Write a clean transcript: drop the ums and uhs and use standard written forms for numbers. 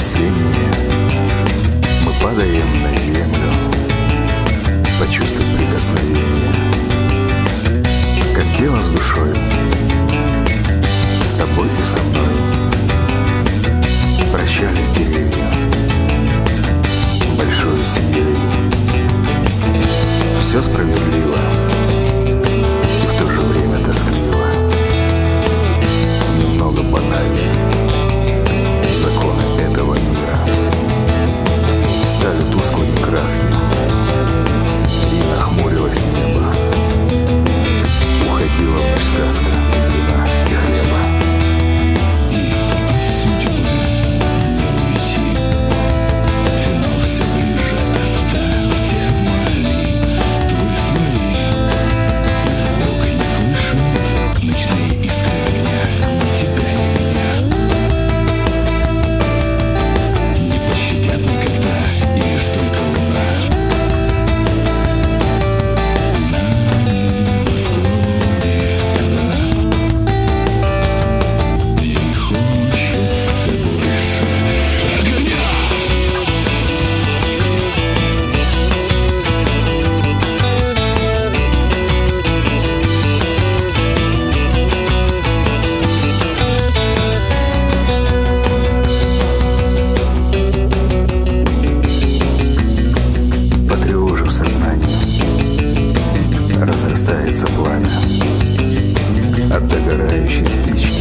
осенние, мы падаем на землю, почувствовать прикосновение, как тело с душой, с тобой и со мной. Прощались деревья большой семьей. Все справедливо и в то же время тоскливо. Немного банальнее законы этого мира стали тусклыми краски, и нахмурилось небо. Уходила в ночь сказка из вина и хлеба. Разрастается пламя от догорающей спички.